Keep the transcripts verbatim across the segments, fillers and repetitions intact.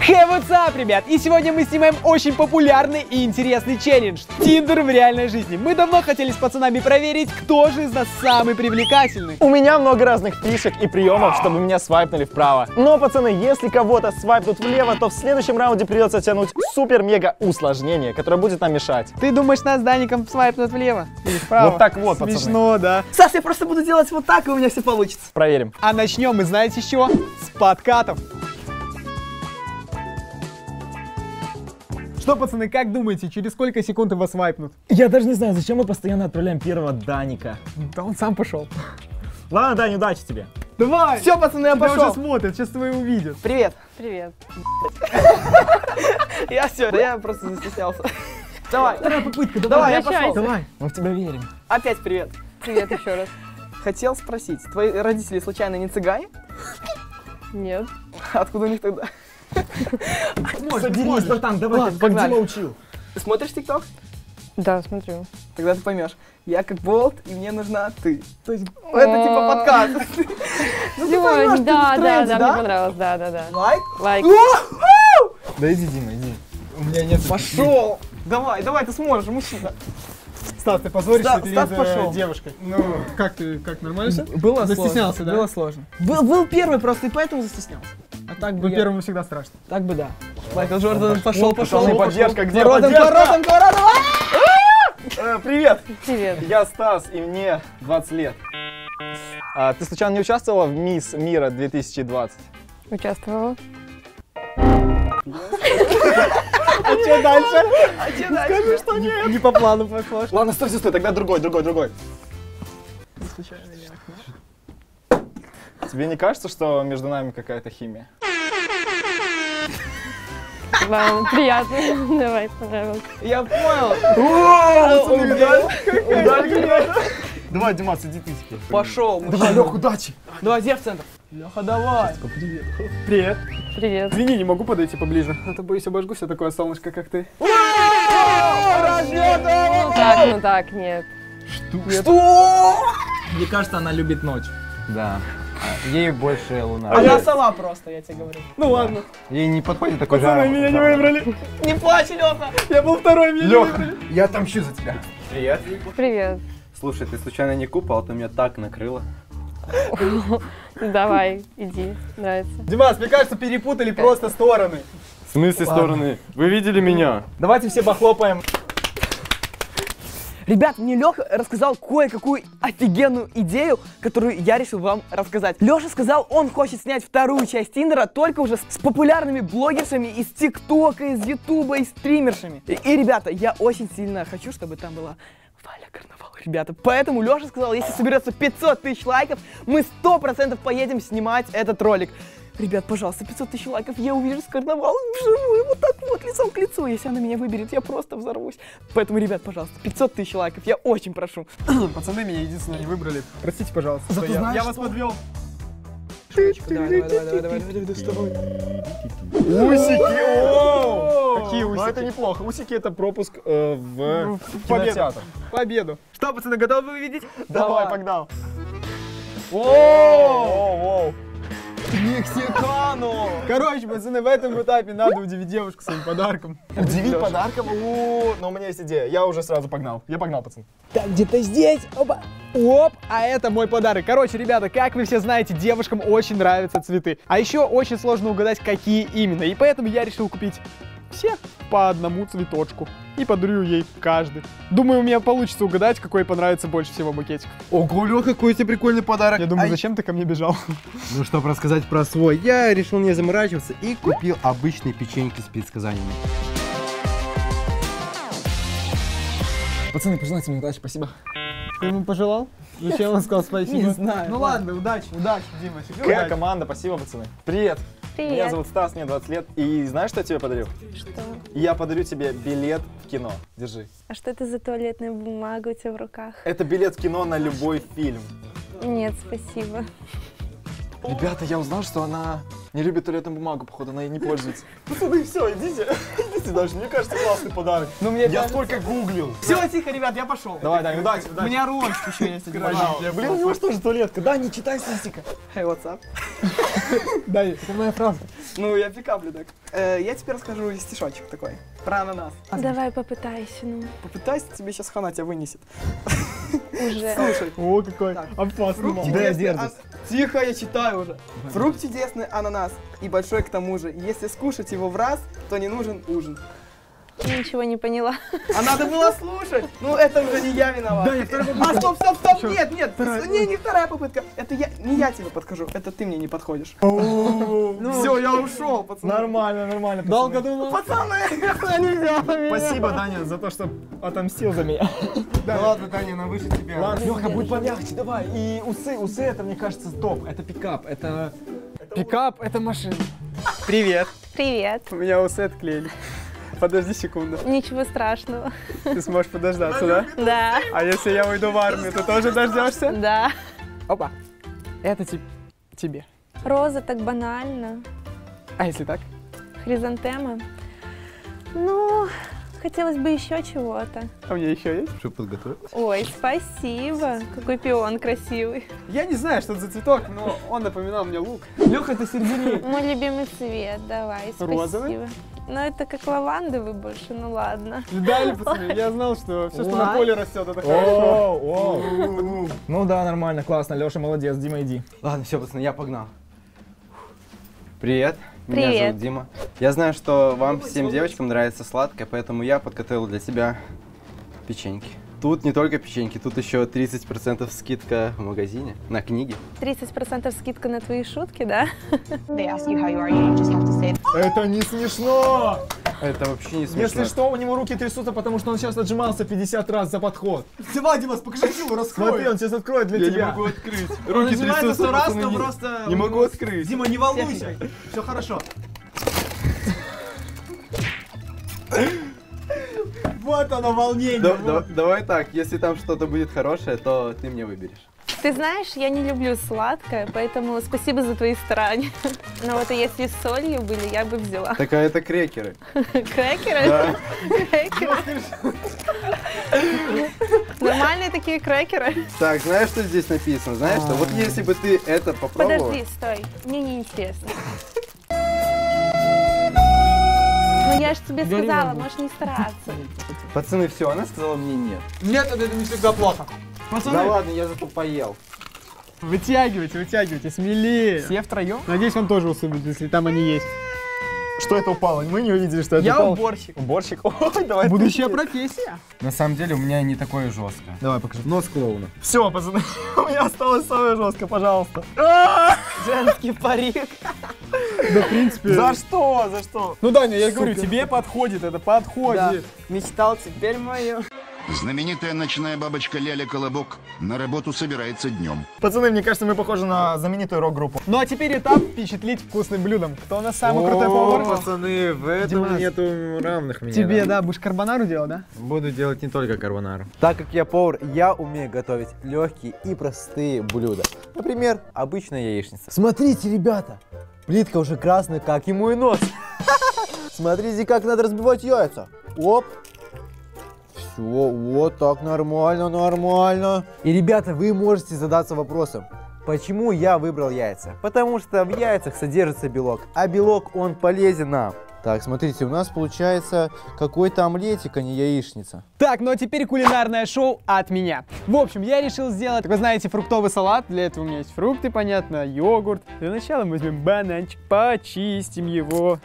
Hey, what's up, ребят! И сегодня мы снимаем очень популярный и интересный челлендж Тиндер в реальной жизни. Мы давно хотели с пацанами проверить, кто же из нас самый привлекательный. У меня много разных фишек и приемов, чтобы меня свайпнули вправо. Но, пацаны, если кого-то свайпнут влево, то в следующем раунде придется тянуть супер-мега усложнение, которое будет нам мешать. Ты думаешь, нас с Даником свайпнут влево или вправо? Вот так вот, пацаны. Смешно, да. Саш, я просто буду делать вот так, и у меня все получится. Проверим. А начнем мы, знаете, с чего? С подкатов. Что, пацаны, как думаете, через сколько секунд его свайпнут? Я даже не знаю, зачем мы постоянно отправляем первого Даника. Да он сам пошел. Ладно, Дань, удачи тебе. Давай! Все, пацаны, я Тебя пошел. уже смотрят, сейчас твои увидят. Привет. Привет. Я все, я просто застеснялся. Давай. Вторая попытка, Давай, я Возвращайся. пошел. Давай. Мы в тебя верим. Опять привет. Привет еще раз. Хотел спросить, твои родители случайно не цыгане? Нет. Откуда у них тогда? Соберись, братан, давай, Ладно, как погнали. Дима учил. Ты смотришь ТикТок? Да, смотрю. Тогда ты поймешь. Я как болт, и мне нужна ты. То есть это типа подкаст. Ну ты поймешь, ты да, в да, тренде, да, да? мне понравилось, да, да, да. Лайк? Лайк. Да иди, Дима, иди. У меня нет. Пошел. Давай, давай, ты сможешь, мужчина. Стас, ты позоришься Стас- перед Стас э, пошел. девушкой. Ну, как ты, как, нормально все? Было Застеснялся, сложно. да? Было сложно. Был, был первый просто, и поэтому застеснялся. А так бы Вы я- первому всегда страшно. Так бы да. Майкл Джордан пошел, пошел. пошел, поддержка, где Воротом, поддержка? воротом, воротом. Э, привет! Привет. Я Стас, и мне двадцать лет. А, ты случайно не участвовала в Мисс Мира две тысячи двадцать? Участвовала. А что дальше? А че дальше? Что нет? Не по плану пошло. Ладно, стой, стой, стой, тогда другой, другой, другой. Тебе не кажется, что между нами какая-то химия? Ладно, приятно. Давай, понравилось. Я понял. Давай, Димас, иди ты теперь. Пошел. Давай, Лёх, удачи! Давай, где в центр? Леха, давай. Привет. Привет. Извини, не могу подойти поближе. А то боюсь, обожгусь, я такое солнышко, как ты. Ну так, ну так, нет. Что? Мне кажется, она любит ночь. Да. Ей больше луна. Она сова просто, я тебе говорю. Ну ладно. Ей не подходит такой Пацаны, жаркий. меня не выбрали. Не плачь, Леха. Я был второй, меня не Лёха, выбрали. Я отомщу за тебя. Привет. Привет. Слушай, ты случайно не купол, а то меня так накрыло. Давай, иди. Нравится. Димас, мне кажется, перепутали просто стороны. В смысле стороны? Вы видели меня? давайте все похлопаем. Ребят, мне Леха рассказал кое-какую офигенную идею, которую я решил вам рассказать. Леша сказал, он хочет снять вторую часть Тиндера, только уже с популярными блогершами из ТикТока, из Ютуба, и стримершами. И, и, ребята, я очень сильно хочу, чтобы там была Валя Карнавал, ребята. Поэтому Леша сказал, если соберется пятьсот тысяч лайков, мы сто процентов поедем снимать этот ролик. Ребят, пожалуйста, пятьсот тысяч лайков, я увижу с Карнавалом вживую, вот так вот, лицом к лицу. Если она меня выберет, я просто взорвусь. Поэтому, ребят, пожалуйста, пятьсот тысяч лайков, я очень прошу. Пацаны меня единственное не выбрали. Простите, пожалуйста. Зато что я, знаешь я вас что? подвел. Давай, давай, давай, давай, давай, давай, доставай. Усики! О! Какие Ну, усики? это неплохо. Усики — это пропуск э, в Победу. кинотеатр. Победу. Что, пацаны, готовы увидеть? Давай, погнал. Воу! Мексикану! Короче, пацаны, в этом этапе надо удивить девушку своим подарком. Удивить подарком? У, но у меня есть идея. Я уже сразу погнал. Я погнал, пацан. Так, где-то здесь. Опа. Оп, а это мой подарок. Короче, ребята, как вы все знаете, девушкам очень нравятся цветы. А еще очень сложно угадать, какие именно. И поэтому я решил купить всех по одному цветочку. И подарю ей каждый. Думаю, у меня получится угадать, какой понравится больше всего букетик. Ого, Лёха, какой тебе прикольный подарок. Я думаю, Ай. зачем ты ко мне бежал? Ну, чтобы рассказать про свой, я решил не заморачиваться и купил обычные печеньки с предсказаниями. Пацаны, пожелайте мне удачи, спасибо. Ты ему пожелал? Зачем он сказал спасибо? Не знаю. Ну ладно, удачи, удачи, Дима. тебе Какая удачи. команда, спасибо, пацаны. Привет. Меня Привет. зовут Стас, мне двадцать лет. И знаешь, что я тебе подарю? Что? Я подарю тебе билет в кино. Держи. А что это за туалетная бумага у тебя в руках? Это билет в кино на любой фильм. Нет, спасибо. Ребята, я узнал, что она Не любит туалетную бумагу, походу, она ей не пользуется. Пацаны, все, идите. Идите дальше. Мне кажется, классный подарок. Ну, мне Я кажется- столько гуглил. Все, тихо, ребят, я пошел. Давай, Даня, удачи, У удачи. меня Ромчик еще есть. один, пожалуйста. Блин, у него же тоже туалетка. Да, не читай статистика. Hey, what's up? Да, это моя правда. Ну, я пикаплю так. Э, я теперь расскажу стишочек такой. Про ананас. Давай попытайся, ну. Попытайся, тебе сейчас хана тебя вынесет. Уже. Слушай. О, какой Так. опасный Фрукт мал. чудесный, ан- Тихо, я читаю уже. Фрукт чудесный ананас. И большой к тому же. Если скушать его в раз, то не нужен ужин. Ничего не поняла. А надо было слушать. Ну, это уже не я виноват. А, стоп, стоп, стоп. Нет, нет. Не, не вторая попытка. Это я, не я тебе подхожу. Это ты мне не подходишь. Все, я ушел, пацаны. Нормально, нормально. Долго думал? Пацаны, не взял меня. Спасибо, Даня, за то, что отомстил за меня. Да ладно, Таня, она выше тебя. Ладно, Леха, будь помягче, давай. И усы, усы, это, мне кажется, топ. Это пикап, это... Пикап — это машина. Привет. Привет. У меня усы отклеили. Подожди секунду. Ничего страшного. Ты сможешь подождаться, да? Да. А если я уйду в армию, ты тоже дождешься? Да. Опа. Это те- тебе. Роза так банально. А если так? Хризантема. Ну, хотелось бы еще чего-то. А у меня еще есть? Что подготовил? Ой, спасибо. Какой пион красивый. Я не знаю, что это за цветок, но он напоминал мне лук. Леха, ты середине. Мой любимый цвет, давай, спасибо. Розовый? Ну, это как лавандовый больше, ну ладно. Видали, пацаны? Я знал, что все, что на поле растет, это хорошо. О, о. Ну да, нормально, классно. Леша молодец, Дима, иди. Ладно, все, пацаны, я погнал. Привет. Меня Привет. зовут Дима. Я знаю, что вам всем девочкам нравится сладкое, поэтому я подготовил для тебя печеньки. Тут не только печеньки, тут еще тридцать процентов скидка в магазине на книги. тридцать процентов скидка на твои шутки, да? They ask you how you are, you just have to say Это не смешно! Это вообще не смешно. Если что, у него руки трясутся, потому что он сейчас отжимался пятьдесят раз за подход. Давай, Димас, покажи силу, раскрой. Смотри, он сейчас откроет для Я тебя. не могу открыть. Руки трясутся, сто раз, пацаны, но не- просто... Не могу открыть. Дима, не волнуйся. Все хорошо. Вот оно волнение. Да- вот. да- Давай так, если там что-то будет хорошее, то ты мне выберешь. Ты знаешь, я не люблю сладкое, поэтому спасибо за твои старания. Но вот если с солью были, я бы взяла. Так, а это крекеры. Крекеры? Да. Крекеры. Нормальные такие крекеры. Так, знаешь, что здесь написано? Знаешь, что вот если бы ты это попробовал... Подожди, стой. Мне не интересно. Ну я же тебе сказала, можешь не стараться. Пацаны, все, она сказала мне нет. Нет, это не всегда плохо. Да Пацаны, ладно, я зато поел. вытягивайте, вытягивайте, смелее. Все втроем? Надеюсь, он тоже усыпит, если там они есть. Что это упало? Мы не увидели, что это Я упало. уборщик. Уборщик? Ой, давай. Будущая профессия. На самом деле у меня не такое жесткое. Давай покажи. Нос клоуна. Все, пацаны, у меня осталось самое жесткое, пожалуйста. Женский парик. Да, в принципе. За что? За что? Ну, Даня, я говорю, тебе подходит, это Да. подходит. Мечтал, теперь мое. Знаменитая ночная бабочка Ляля Колобок на работу собирается днем. Пацаны, мне кажется, мы похожи на знаменитую рок-группу. Ну, а теперь этап впечатлить вкусным блюдом. Кто у нас самый крутой повар? Пацаны, в этом Димас. нету равных мне. Тебе, да, будешь карбонару делать, да? Буду делать не только карбонару. Так как я повар, я умею готовить легкие и простые блюда. Например, обычная яичница. Смотрите, ребята, плитка уже красная, как и мой нос. Смотрите, как надо разбивать яйца. Оп. Все, вот так, нормально, нормально. И, ребята, вы можете задаться вопросом, почему я выбрал яйца? Потому что в яйцах содержится белок, а белок, он полезен нам. Так, смотрите, у нас получается какой-то омлетик, а не яичница. Так, ну а теперь кулинарное шоу от меня. В общем, я решил сделать, вы знаете, фруктовый салат. Для этого у меня есть фрукты, понятно, йогурт. Для начала мы возьмем бананчик, почистим его.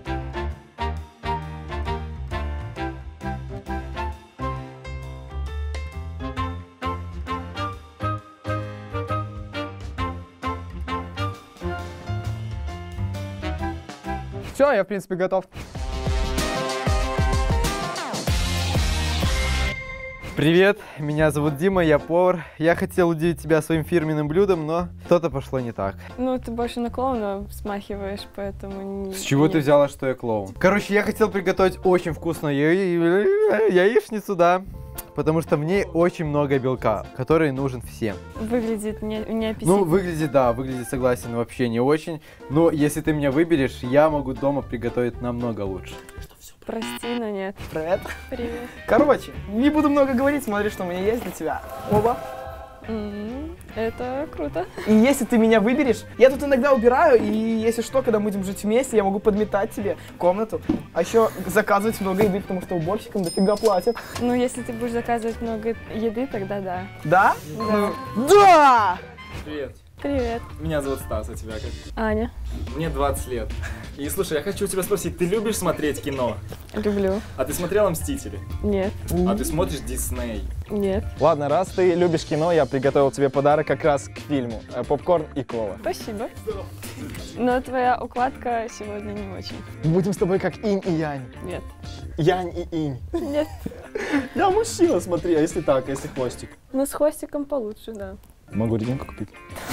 Все, я в принципе готов. Привет, меня зовут Дима, я повар. Я хотел удивить тебя своим фирменным блюдом, но что-то пошло не так. Ну, ты больше на клоуна смахиваешь, поэтому... С чего ты взяла, что я клоун? Короче, я хотел приготовить очень вкусную я- я- яичницу, да. потому что в ней очень много белка, который нужен всем. Выглядит не, не аппетитно. Ну, выглядит, да, выглядит, согласен, вообще не очень. Но если ты меня выберешь, я могу дома приготовить намного лучше. Прости, но нет. Привет. Привет. Короче, не буду много говорить, смотри, что у меня есть для тебя. Оба. М, Это круто. И если ты меня выберешь, я тут иногда убираю, и если что, когда будем жить вместе, я могу подметать тебе комнату, а еще заказывать много еды, потому что уборщикам дофига платят. Ну, если ты будешь заказывать много еды, тогда да. Да? Да. Да! Привет. Привет. Меня зовут Стас, а тебя как? Аня. Мне двадцать лет. И слушай, я хочу у тебя спросить, ты любишь смотреть кино? Люблю. А ты смотрела «Мстители»? Нет. А ты смотришь Дисней? Нет. Ладно, раз ты любишь кино, я приготовил тебе подарок как раз к фильму. Э, Попкорн и кола. Спасибо. Но твоя укладка сегодня не очень. Будем с тобой как инь и янь. Нет. Янь и инь. Нет. Я мужчина, смотри, а если так, а если хвостик? Ну, с хвостиком получше, да. Могу резинку купить?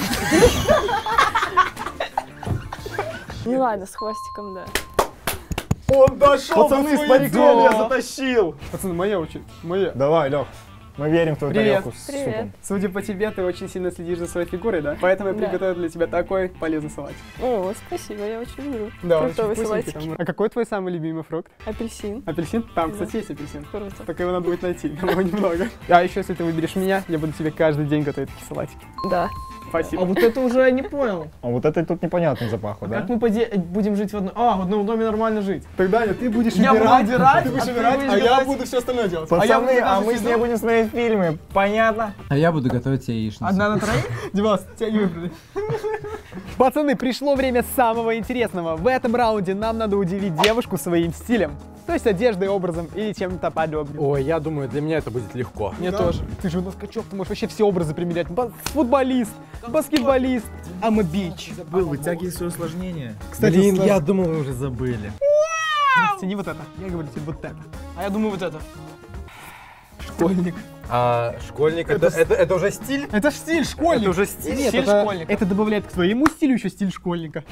Ну ладно, с хвостиком, да. Он дошел! Пацаны, с париком я Да. затащил! Пацаны, моя очень, моя. Давай, Лёх, мы верим в твою Привет. тарелку с Привет. супом. Судя по тебе, ты очень сильно следишь за своей фигурой, да? Поэтому я Да. приготовил для тебя такой полезный салат. О, спасибо, я очень люблю. Да, Фруктовый очень вкусненький. салатик. Там. А какой твой самый любимый фрукт? Апельсин. Апельсин? Там, Да. кстати, есть апельсин. Круто. Только его надо будет найти, его немного. А еще, если ты выберешь меня, я буду тебе каждый день готовить такие салатики. Да. Спасибо. А вот это уже я не понял. А вот это тут непонятно запахло, да? Как мы поде- будем жить в одном... А, в одном доме нормально жить. Тогда ты будешь Я буду выбирать, выбирать, ты будешь а ты выбирать, будешь а я готовить. буду все остальное делать. Пацаны, а я буду а готовить мы с всё. ней будем смотреть фильмы, понятно? А я буду готовить тебе яичницу. Одна на троих? Димас, тебя не выбрали. Пацаны, пришло время самого интересного. В этом раунде нам надо удивить девушку своим стилем. То есть одеждой, образом или чем-то подобным. Ой, я думаю, для меня это будет легко. Мне тоже. Ты же у нас качок, ты можешь вообще все образы примерять. Ба- футболист, баскетболист, I'm a bitch. Забыл, вытягивай свое усложнение. Кстати, Блин, сложно. я думал, вы уже забыли. Тяни не вот это. Я говорю тебе вот это. А я думаю вот это. Школьник. А школьник, это, это, это уже стиль? Это ж стиль школьник. Это уже стиль? Нет, Стиль это, школьника. это добавляет к твоему стилю еще стиль школьника.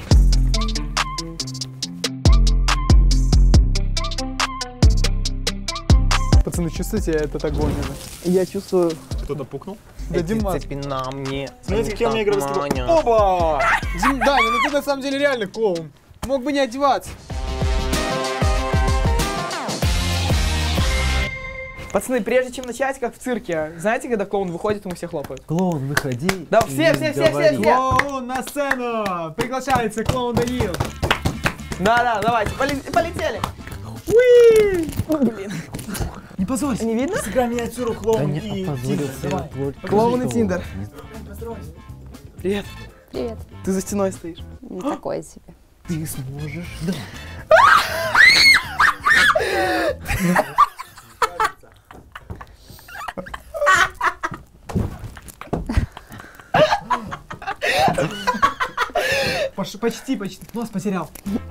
Пацаны, чувствуете этот огонь уже? Я чувствую... Кто-то пукнул? Да, Димас. на мне. Смотрите, кем я играю в баскетбол. Оба! Дим, Даня, ну ты на самом деле реально клоун. Мог бы не одеваться. Пацаны, прежде чем начать, как в цирке, знаете, когда клоун выходит, ему все хлопают? Клоун, выходи. Да, все, и все, все, все, говори. все. Клоун на сцену! Приглашается клоун Даниил. Да-да, давайте, поле- полетели. Не позорься. Не видно? Сыграй миниатюру клоун и Опозорился. Клоун и Тиндер. Привет. Привет. Ты за стеной стоишь. Не такое себе. Ты сможешь. Пош- почти, почти. Нос потерял.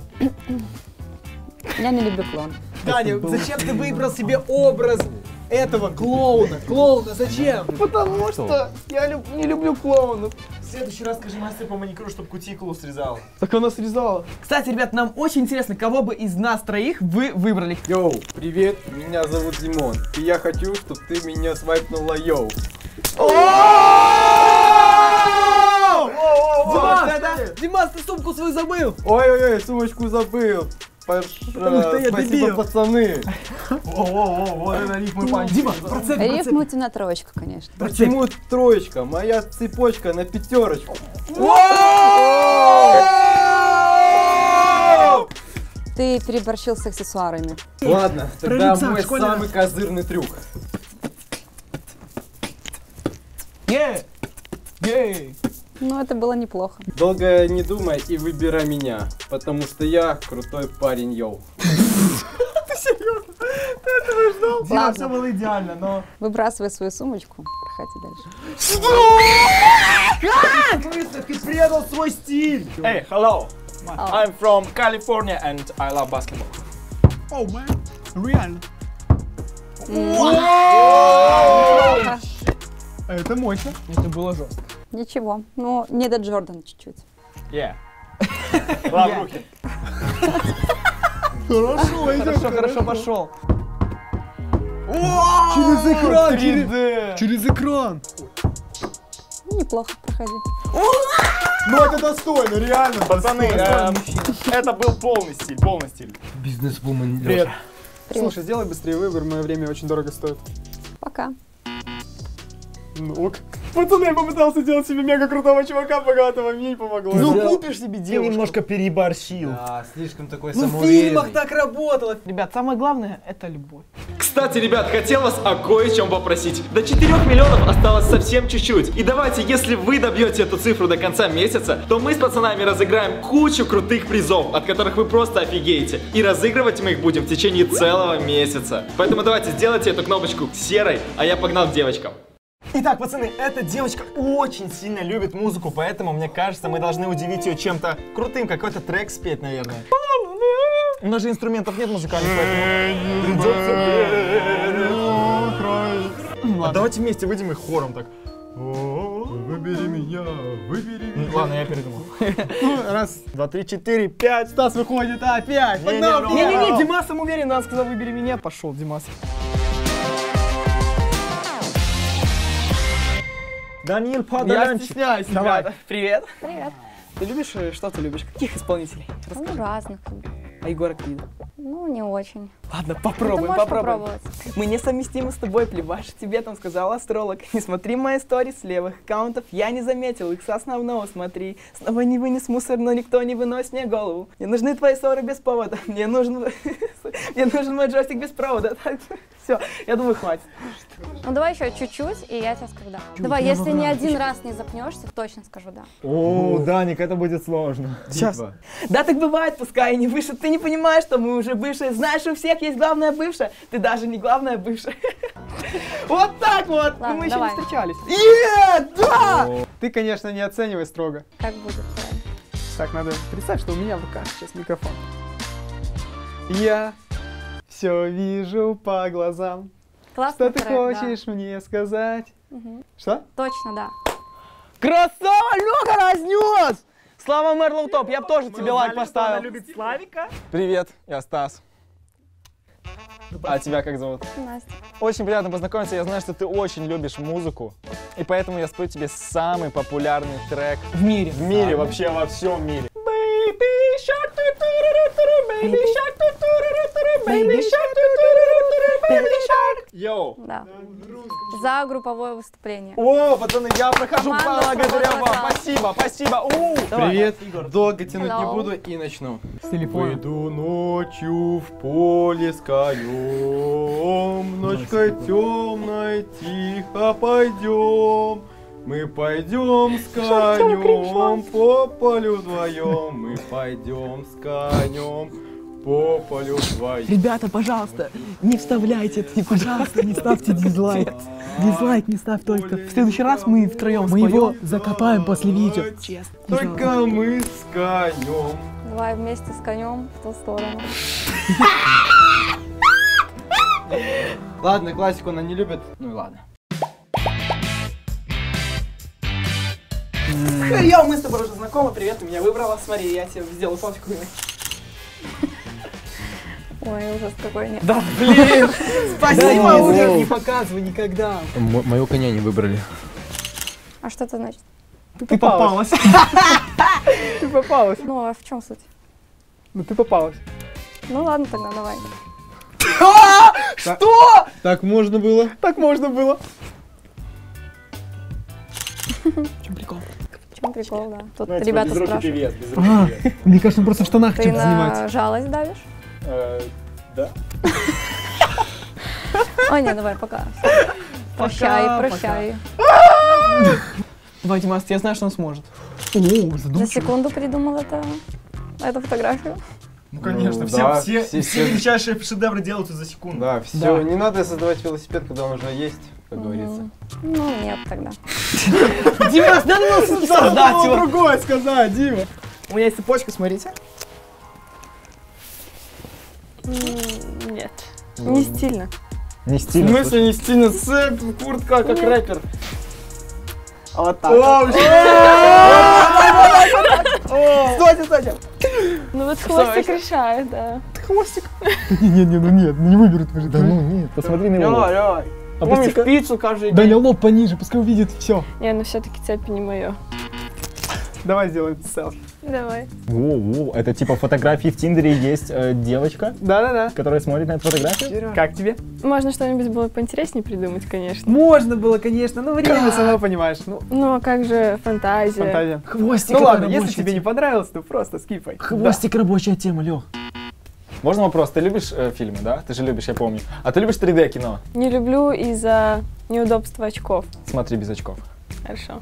Я не люблю клоун. Даня, зачем ты выбрал себе образ этого клоуна? Клоуна зачем? Потому что я люб- не люблю клоунов. В следующий раз скажи мастер по маникюру, чтобы кутикулу срезал. Так она срезала. Кстати, ребят, нам очень интересно, кого бы из нас троих вы выбрали. Йоу, привет, меня зовут Димон, и я хочу, чтобы ты меня свайпнула, йоу. Димас, Димас, ты сумку свою забыл. Ой-ой-ой, сумочку забыл. Паш- Потому что я Спасибо, дебил. пацаны. О-о-о, вот это рифмы панч. Дима, процент, процент. Рифмуйте на троечку, конечно. Почему троечка? Моя цепочка на пятерочку. Ты переборщил с аксессуарами. Ладно, тогда рюкзак, мой школьный самый козырный трюк. Ей! Ей! Ну, это было неплохо. Долго не думай и выбирай меня, потому что я крутой парень, йоу. Дима, все Ладно, было идеально, но... выбрасывай свою сумочку. Проходи дальше. Ты предал свой стиль! Hey, hello! I'm from California and I love basketball. Оу, мэн. Реально. Неплохо. Это мощно. Это было жестко. Ничего. Ну, не до Джордана чуть-чуть. Yeah. Лав руки. Хорошо, идет. Хорошо, хорошо, пошел. Через экран, три дэ. через экран. Неплохо, проходи. Ну это достойно, реально. Пацаны, э, это был полный стиль, полный стиль. Бизнес-вумен. Привет. Привет. Слушай, сделай быстрее выбор, мое время очень дорого стоит. Пока. Ну ок. Пацаны, я попытался сделать себе мега крутого чувака богатого, мне не помогло. Ну купишь себе Ты девушку. немножко переборщил. Да, слишком такой Ну в самоуверенный. фильмах так работало. Ребят, самое главное это любовь. Кстати, ребят, хотел вас о кое-чем попросить. До четырёх миллионов осталось совсем чуть-чуть. И давайте, если вы добьете эту цифру до конца месяца, то мы с пацанами разыграем кучу крутых призов, от которых вы просто офигеете. И разыгрывать мы их будем в течение целого месяца. Поэтому давайте сделайте эту кнопочку серой, а я погнал к девочкам. Итак, пацаны, эта девочка очень сильно любит музыку, поэтому, мне кажется, мы должны удивить ее чем-то крутым, какой-то трек спеть, наверное. У нас же инструментов нет музыкальных, поэтому... А давайте вместе выйдем и хором так. Выбери меня, выбери меня. Ладно, я передумал. Раз, Два, три, четыре, пять. Стас выходит, опять. Не-не, Погнал, ну, погнал. Не-не-не, Димас самоуверенно, он сказал, выбери меня. Пошел, Димас. Даниил Я Подолянчик. стесняюсь, Давай. ребята. Привет. Привет. Ты любишь, э, что ты любишь? Каких исполнителей? Ну, разных. А Егора Крида? Ну, не очень. Ладно, Ты попробуем, можешь попробуем. попробовать. Мы несовместимы с тобой, плеваш. Тебе там сказал астролог. Не смотри мои истории с левых аккаунтов. Я не заметил их с основного, смотри. Снова не вынес мусор, но никто не выносит мне голову. Мне нужны твои ссоры без повода. Мне нужен... Мне нужен мой джойстик без провода. Все, я думаю, хватит. Ну, давай еще чуть-чуть, и я тебе скажу да. Давай, если ни один раз не запнешься, точно скажу да. О, Даник, это будет сложно. Сейчас. Да, так бывает, пускай и не выше. Ты не понимаешь, что мы уже бывшие. Знаешь, у всех есть главная бывшая. Ты даже не главная бывшая. Вот так вот. Ладно, Мы еще давай. не встречались. Е, да! Ты, конечно, не оценивай строго. Как будет, правильно. Так, надо представить, что у меня в руках сейчас микрофон. Я все вижу по глазам. Классный Что ты трек, да. хочешь мне сказать? Мгм. Что? Точно, да. Красава, Лёха разнес! Слава Мерлоу Топ, я бы тоже тебе лайк поставил. Славика? Привет, я Стас. А тебя как зовут? Настя. Очень приятно познакомиться, я знаю, что ты очень любишь музыку, и поэтому я спою тебе самый популярный трек В мире. в мире, вообще во всем мире. Baby shark, ту-ту-ру-ру-ту-ру, baby shark, ту-ту-ру-ру-ту-ру, baby shark, ту-ту-ру-ру-ту-ру, baby shark. Йоу. Да. За групповое выступление. О, пацаны, я прохожу Команда благодаря «Свободного вам. класса». Спасибо, спасибо. У. Привет. Долго тянуть не Hello. буду и начну. С телефона. Выйду ночью в поле с конем, ночкой темной тихо пойдем. Мы пойдем с конем по полю вдвоем, мы пойдем с конем по полю вдвоем. Ребята, пожалуйста, не вставляйте это, не, пожалуйста, не ставьте дизлайк. Дизлайк не ставь только. В следующий раз мы втроем Мы его споем. закопаем после видео. Честно. Только мы с конем. Давай вместе с конем в ту сторону. Ладно, классику она не любит. Ну и ладно. Йоу, мы с тобой уже знакомы, привет, ты меня выбрала, смотри, я тебе сделал фотку. Ой, ужас какой нет. Да, блин, спасибо, ужас. Не показывай никогда. Мою коня не выбрали. А что это значит? Ты попалась. Ты попалась. Ну, а в чем суть? Ну ты попалась. Ну ладно тогда, давай. Что? Так можно было? Так можно было. В чем прикол? В чем прикол, да? Тут Ну, я типа ребята безрукий спрашивают. певец, безрукий А, певец. мне кажется, он просто в штанах Ты чем-то на занимается. жалость давишь? Э, Да. Ой, нет, давай, пока. Всё. Прощай, Пока, прощай. Давай, Димас, я знаю, что он сможет. О, За задумчиво. секунду придумал это, эту фотографию. Ну конечно, Ну, все, да, все, все- все все- величайшие шедевры делаются за секунду. Да, все. Да. Не надо создавать велосипед, когда он уже есть, как говорится. Ну, нет тогда. Димас, надо было все-таки создать Надо его. другое сказать, Дима. У меня есть цепочка, смотрите. М, Нет. Не стильно. Не В стильно. смысле не стильно? Цепь, куртка, как рэпер. А вот так. О, вот. Стойте, стойте. Ну вот Что, хвостик еще? решает, да. хвостик. Не-не-не, ну нет, ну не выберут уже. Да ну нет, посмотри на его лоб. Давай, давай. А Помнишь пусти-ка. пиццу каждый день? Даня, лоб пониже, пускай увидит все. Не, ну все-таки цепи не мое. Давай сделаем селфи. Давай. Воу-воу, это типа фотографии в Тиндере есть э, девочка, Да-да-да. которая смотрит на эту фотографию. Как тебе? Можно что-нибудь было поинтереснее придумать, конечно. Можно было, конечно, но время сама понимаешь. Ну, Ну а как же фантазия? фантазия. Хвостик. Ну ладно, если тебе не понравилось, то просто скипай. Хвостик рабочая тема, Лёх. Можно вопрос? Ты любишь э, фильмы, да? Ты же любишь, я помню. А ты любишь три дэ кино? Не люблю из-за неудобства очков. Смотри без очков. Хорошо.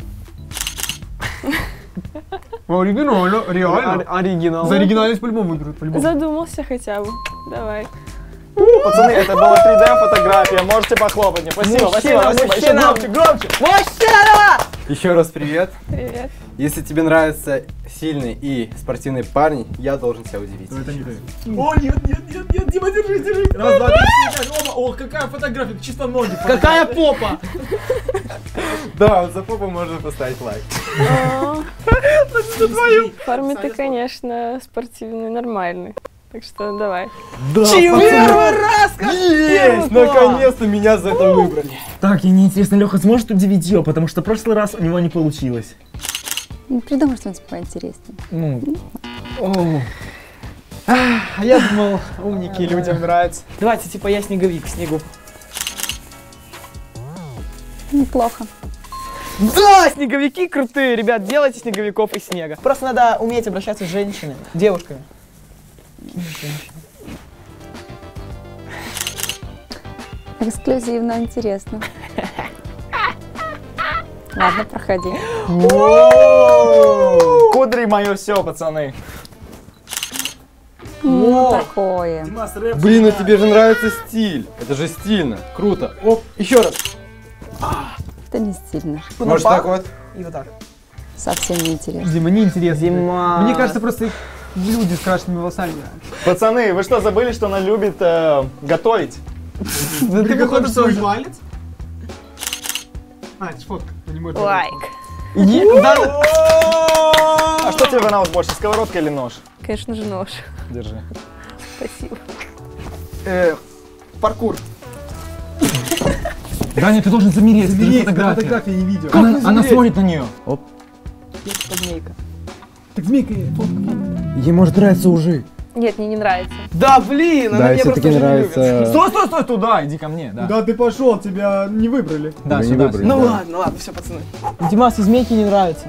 Оригинал, реально. Оригинал. За оригинальность по-любому выберут, по-любому. Задумался хотя бы. Давай. Пацаны, это была три дэ фотография, можете похлопать мне. Спасибо, спасибо, спасибо. Еще громче, громче. Еще раз привет. Привет. Если тебе нравятся сильные и спортивные парни, я должен тебя удивить. Это не ты. О, нет, нет, нет, нет, Дима, держи, держи. Раз, два, три, четыре, пять. Оба. Ох, какая фотография, чисто ноги. Какая попа? Да, вот за попу можно поставить лайк. Формы-то, конечно, спортивные, нормальные. Так что давай. Да, Первый раз! как есть! круто! Наконец-то меня за это выбрали. Так, и неинтересно, Леха сможет удивить ее, потому что в прошлый раз у него не получилось. Ну, придумай что-нибудь поинтереснее. Ну, О. А я думал, умники людям нравятся. Давайте, типа, я снеговик, снегу. Неплохо. Да, снеговики крутые, ребят, делайте снеговиков из снега. Просто надо уметь обращаться с женщинами, девушками. Эксклюзивно, интересно. Ладно, проходи. кудри мое все, пацаны. Ну, такое. Блин, а тебе же нравится стиль. Это же стильно. Круто. Оп, еще раз. Это не стильно. Может так вот? И вот так. Совсем не интересно. Дима, неинтересно. Дима. Мне кажется, просто их люди с крашенными волосами. Пацаны, вы что, забыли, что она любит э, готовить? Да ты выходишь свой палец? А, это ж фотка. не может Лайк. А что тебе понравилось больше, сковородка или нож? Конечно же нож. Держи. Спасибо. Э, паркур. Даня, ты должен замереть, Замереть, фотография, не видео. Она, она смотрит на нее. Оп. Змейка. Так змейка, фотка. Ей может нравиться ужи. Нет, мне не нравится. Да, блин, она Да, меня просто все-таки уже не нравится. любит. Стой, стой, стой, туда, иди ко мне, да. Куда ты пошел? Тебя не выбрали. Да, Тебя не сюда, выбрали. сюда. Ну Да. ладно, ладно, все, пацаны. Димас, и змейки не нравится.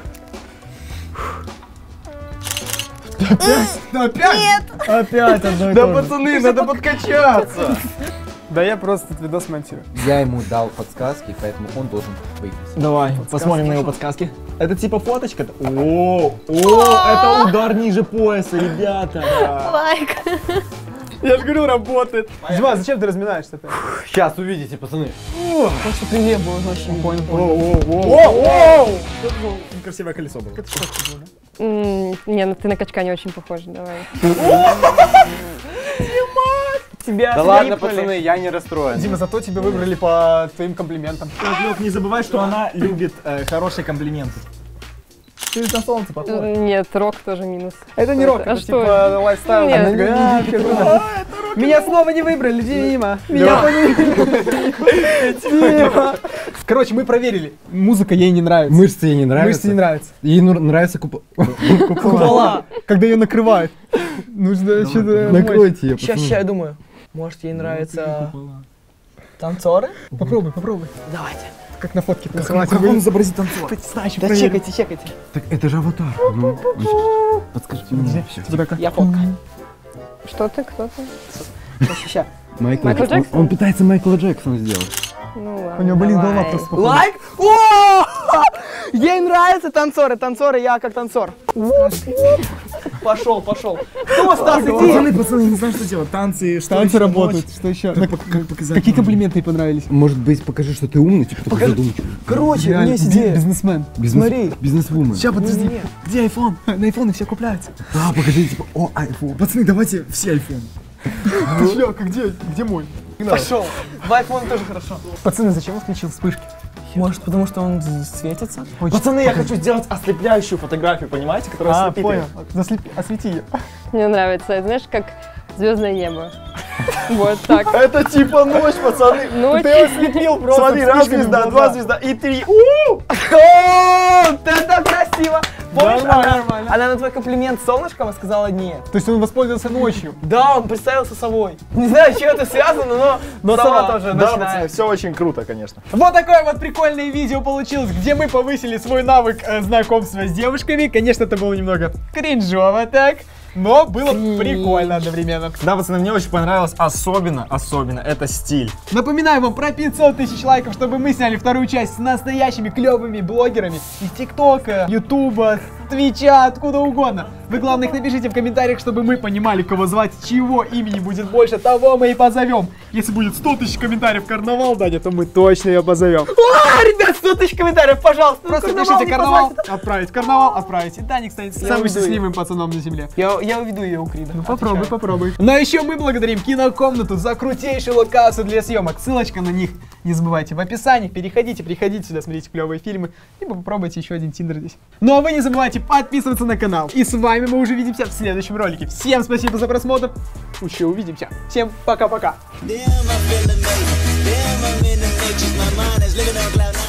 Опять? Нет! Опять одно и Да, то же. пацаны, надо подкачаться. Да я просто этот видос монтирую. Я ему дал подсказки, поэтому он должен выиграть. Давай, посмотрим на его подсказки. Это типа фоточка? О, о, это удар ниже пояса, ребята. Лайк. Я же говорю, работает. Дима, зачем ты разминаешься? Сейчас увидите, пацаны. Просто привет был вообще. Понял, О, понял. о, о. Красивое колесо было. М, Не, ну ты на качка не очень похож, давай. Тебя Да ладно, слипнули. пацаны, я не расстроен. Дима, зато тебя выбрали по твоим комплиментам. Лёх, не забывай, что она любит э, хорошие комплименты. Ты на солнце похож. Нет, рок тоже минус. Это не Что рок, это? А это что типа лайфстайл. Нет. Она такая, «А, как круто». Меня снова не выбрали, Дима. Меня не Дима. Короче, мы проверили. Музыка ей не нравится. Мышцы ей не нравятся. Мышцы не нравятся. Ей ну- нравится купол. Купола. Когда ее накрывают. Нужно что-то... Накройте ее, Сейчас, сейчас, я думаю. Может, ей нравятся танцоры? Попробуй, попробуй. Давайте. Как на фотке. Как он изобразит танцор? Да чекайте, чекайте. Так это же аватар. Ну, подскажите мне. Тебя как? Я фотка. Что ты, кто ты? Сейчас, сейчас. Майкл, Майкл он, Джексон? он пытается Майкла Джексона сделать. Ну ладно, У него болит голова давай. просто. походу. Лайк? О! Ей нравятся танцоры, танцоры, я как танцор. Пошел, пошел. Кто, Стас, иди? Пацаны, пацаны, не знаю, что делать. Танцы, что Танцы еще, работают. ночь? Что еще? Как пок- как показать? Какие комплименты ей понравились? Может быть, покажи, что ты умный, типа такой задумчивый. Короче, у меня Реально, есть би- идея. Бизнесмен. Бизнес, Смотри. Бизнесвумен. Сейчас, подожди. Не-не-не. Где айфон? На айфоны все купляются. Да, покажи, типа, о, айфон. Пацаны, давайте все айфоны. Ты чё, как где? Где мой? Пошел. В iPhone тоже хорошо. Пацаны, зачем он включил вспышки? Может, потому что он светится? Пацаны, я хочу сделать ослепляющую фотографию, понимаете, которая А, ослепит понял. её. Заслепи, освети ее. Мне нравится, это, знаешь, как Звездное небо. Вот так. Это типа ночь, пацаны. Ночь. Ты его слепил просто. Смотри, раз звезда, два звезда и три. Вот это красиво! Помнишь, Нормально, она, нормально. она на твой комплимент солнышком сказала нет. То есть он воспользовался ночью. Да, он представился совой. Не знаю, с чем это связано, но, но сова тоже Да, ночная. пацаны, все очень круто, конечно. Вот такое вот прикольное видео получилось, где мы повысили свой навык э, знакомства с девушками. Конечно, это было немного кринжово так, но было прикольно одновременно. Да, пацаны, мне очень понравилось, особенно, особенно, это стиль. Напоминаю вам про пятьсот тысяч лайков, чтобы мы сняли вторую часть с настоящими клевыми блогерами из ТикТока, Ютуба, Твича, откуда угодно. Вы, главное, их напишите в комментариях, чтобы мы понимали, кого звать, чего имени будет больше, того мы и позовем. Если будет сто тысяч комментариев карнавал, Даня, то мы точно ее позовем. А, ребят, сто тысяч комментариев, пожалуйста. Просто карнавал пишите не карнавал, позвать. отправить, карнавал, отправить. И Даня станет Я самым уйду. счастливым пацаном на земле. Я, я уведу ее у Крида. Ну попробуй, попробуй. Но еще мы благодарим Кинокомнату за крутейшую локацию для съемок. Ссылочка на них не забывайте в описании. Переходите, приходите сюда, смотрите клевые фильмы. Либо попробуйте еще один Тиндер здесь. Ну а вы не забывайте подписываться на канал. И с вами мы уже увидимся в следующем ролике. Всем спасибо за просмотр. Еще увидимся. Всем пока-пока. Damn, I feel amazing. Damn, I'm in the matrix. My mind is living on cloud nine.